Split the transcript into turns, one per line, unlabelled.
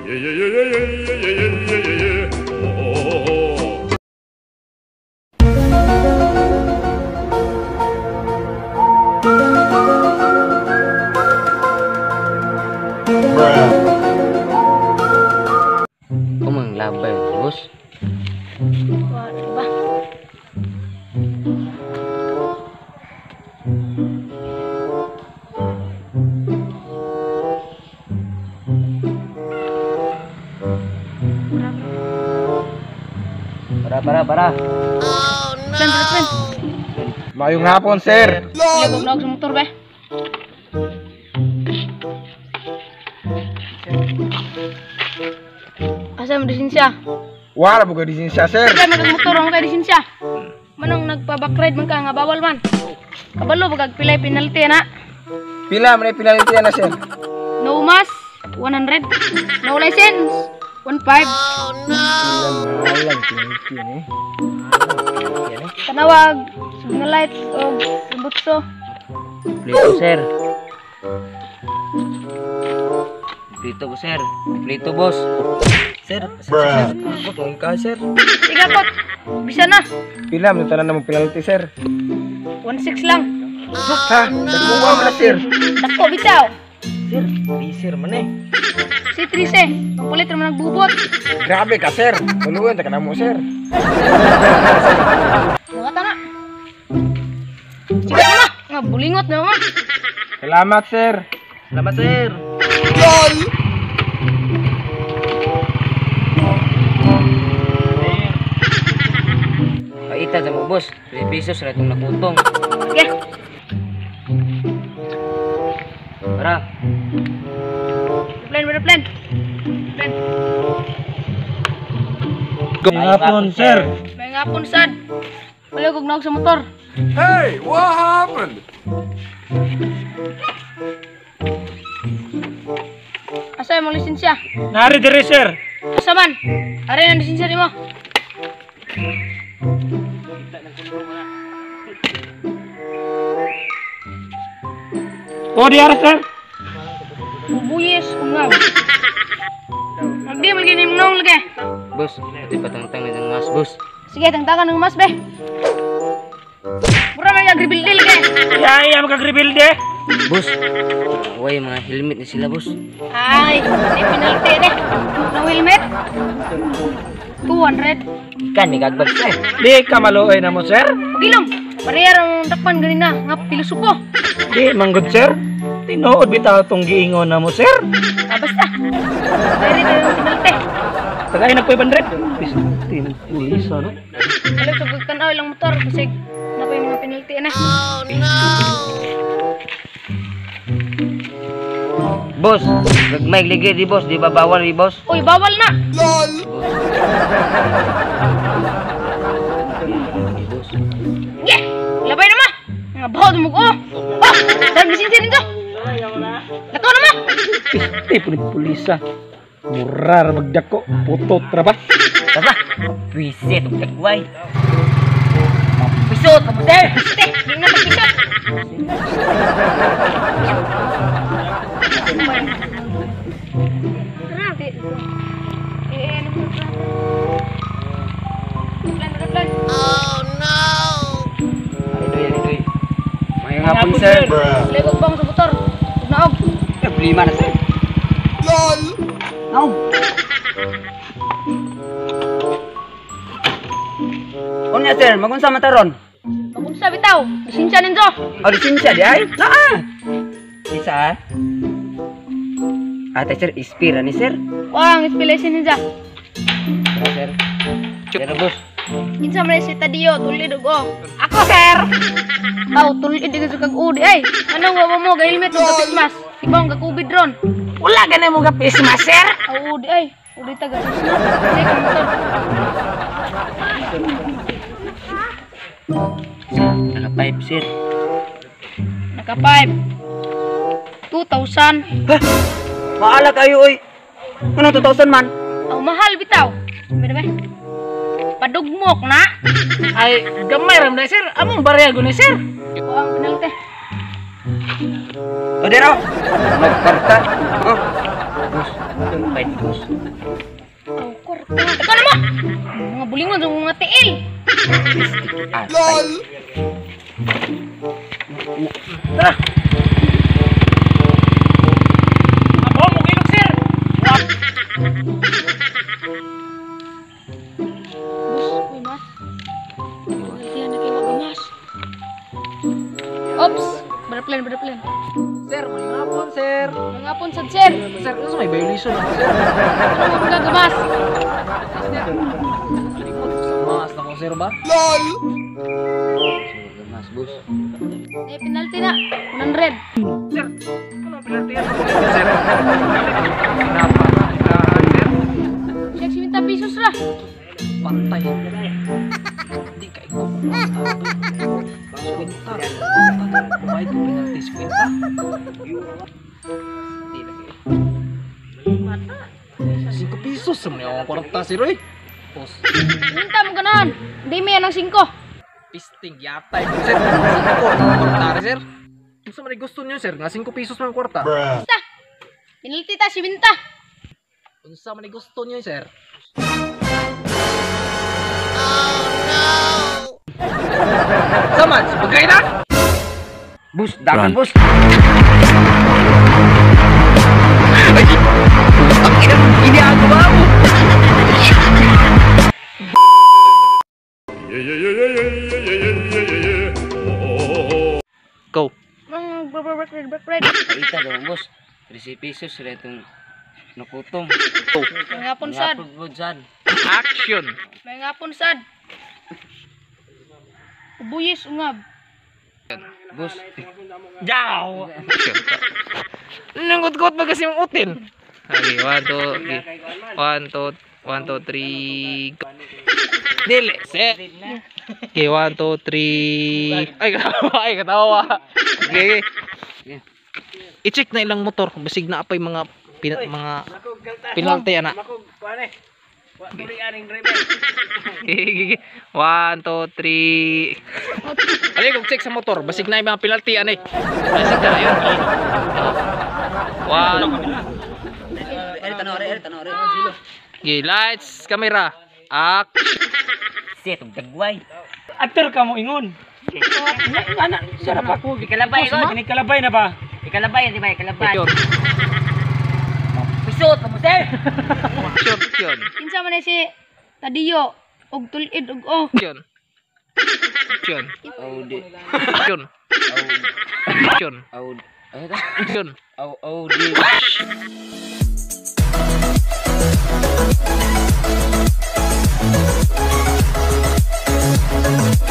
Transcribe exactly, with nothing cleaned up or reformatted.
Kumang labay, bos.
Wah, diba?
Para, para, para.
Plan, plan, plan.
Mayong hapon, sir.
Ayo, gagawin sa motor, be. Asa mo lisensya?
Wala buka di sini sir.
Kaya mag-motor mo kay lisensya. Manong nagpa-backride man ka nga bawal man. Kabalo pag pilay penalty na.
Pila man penalty na, sir.
No mas one hundred. No license one five.
Malang penalty ni.
Kanawag signal light o butso.
Plito, sir. Plito, bos, sir. Plito, bos. Sir, sir, ako tong ka, sir.
Sige pot. Bisa na.
Pila man tanan mo penalty, sir.
one six lang.
Ha, nagkuha mo na, sir.
Dako bitaw.
Sir, di sir man eh.
Si Trise, papulit naman nagbubot.
Grabe ka, sir. Tuluyan ta kana mo, sir.
Mga tana. Sige na. Nga bulingot na mo.
Salamat, sir.
Selamat, sir. Paita sa mo, bos. three pesos na itong nakutong.
Sige.
Para.
Plan, plan, plan. Plan.
Ngapon, sir.
May ngapon sad. Wala kog naog sa motor.
Hey, what happened?
Asa yung lisensya?
Nari diri, sir.
Asa man? Ari ang lisensya nimo.
Oh, di ara, sir.
Bubuyes ungab. Magdi man gini mnong lagi.
Bos, pati patang-tang na mas, bos.
Sige, tangtakan ng mas be. Mura may agribilde lagi.
Ya, iya magagribilde.
Bos, way mga helmet ni sila, bos.
Ay, di penalty ni. No helmet. two hundred.
Kan, may gagbag, sir.
Di ka maluoy na mo, sir.
Pagilom. Parehar ang takpan ganina nga pilosopo.
Di manggod, sir. Tinuod bitaw tong giingon na mo, sir.
Ah, basta. Dahil ito yung penalty.
Tagay na po ibandret. Pulis, ano?
Alam sa pagkanaw ilang motor kasi na pa yung mga penalty na.
Bos, gagmay ligid di, bos. Di ba bawal di, bos?
Uy, bawal na.
Bos.
Yeah! Labay na ma! Nga bahaw mo ko! Oh! Dahil lisensin nito! Lato na ma!
Eh, pulit-pulisa. Murar magdako. Putot ra ba?
Taba, pisit ang dagway. Pisot, mo, sir.
Sige, hindi na magpisot! Ah, di. Eh, ano mo plan? Plan, plan, plan.
Itoy, itoy. Mayang hapon, sir.
Legog bang sa motor? Naog.
Problema na, sir. LOL! No. Unya, sir, magunsa mataron.
Magunsa bitaw. Lisensya ninyo.
O, lisensya di ay? Naa. Isa, ate, sir, ispira ni, sir.
Wang, ispilaisin ninyo.
Ano, sir? Sir, bos.
Kinsa man si Tadio, tulid og oh. Ako, sir. Aw, tulid di ka kag udi ay. Anong wa mo ga helmet ug pismas? Ibang ga COVID ron.
Wala ganay mo ga pismas, sir.
Aw, udi ay. Udi taga. Sige ka motor.
Naka five, sir.
Naka five. two thousand.
Ha? Maala kayo, oy. Anong two thousand man?
Aw, mahal bitaw. Beda ba? Padugmok na.
Ay, gamay ram na, sir. Among baryago ni, sir.
Ito ang penalty.
O, dero. Nagkarta. Oh. bos. Pahit bos.
Oh, korta. Teka naman! Mga bulingon sa mga tiil.
LOL!
Tara! Abo, mong ilog, sir!
Bus, uy mas. Hindi na kayo magamas. Ops! Berplan, berplan.
Sir, may ngapon, sir!
Mga pun sad sir.
Sir, ano may violation ako, sir?
Ano mo gagamas?
Mas ako, sir ba?
Mas bos.
Eh, penalty na. one hundred.
Sir, ano ang pinartiyan ako dito, sir? Pinapa, sir?
Siya siminta pesos lah.
Pantay. Hindi ka ikaw kwenta. Kumain ko penalty sa kwenta. Hindi lagi. Cinco pesos sa mga akong kwarta, sir, eh. Pos.
Minta mo ganahan. Hindi mo yan ang singko.
Pisting yatay mo, sir. Cinco ang kwarta, sir. Kung sa mga gusto nyo, sir, nga cinco pesos mga kwarta.
Basta. Penalty ta, si Binta.
Kung sa mga gusto nyo, sir. Saman, sebagay na!
Bos, dagan bos. Ay, ang ina, ginagawa mo.
Go.
Mang break break break break break.
Paita daw bos. thirty pesos sila itong nakutom.
Go.
May ngapon sad.
Ngapod mo dyan.
Action.
May ngapon sad. Ubuyis ungab.
Bos.
Yaw! Action. Nangut-gut ba kasi mong utin? Okay, one, two, okay. One, two, one, two, three, go. Dili, set. Okay, one, two, three. Ay, katawa, ay, katawa. Okay. I-check na ilang motor. Basig na apay mga pin, mga penalty, ana. Okay, one, two, three. Alay, kung check sa motor. Basig na yung mga penalty, ana. Basig na yun. One.
Ay, tanong, ay, tanong, ay.
Okay, lights, camera. Action.
Set, dagway.
Actor ka mo ingon. Ana, sarap ako.
Ikalabay ko.
Ini kalabay na ba?
Ikalabay, di ba? Ikalabay.
Yun.
Pisot, mo sir.
Short yun.
Kinsa man na si Tadiyo og tulid og oh.
Yun. Yun.
Oh, di.
Yun.
Oh,
Yun.
oh. Ay, ta.
Yun.
Oh, oh, di.
We'll be right back.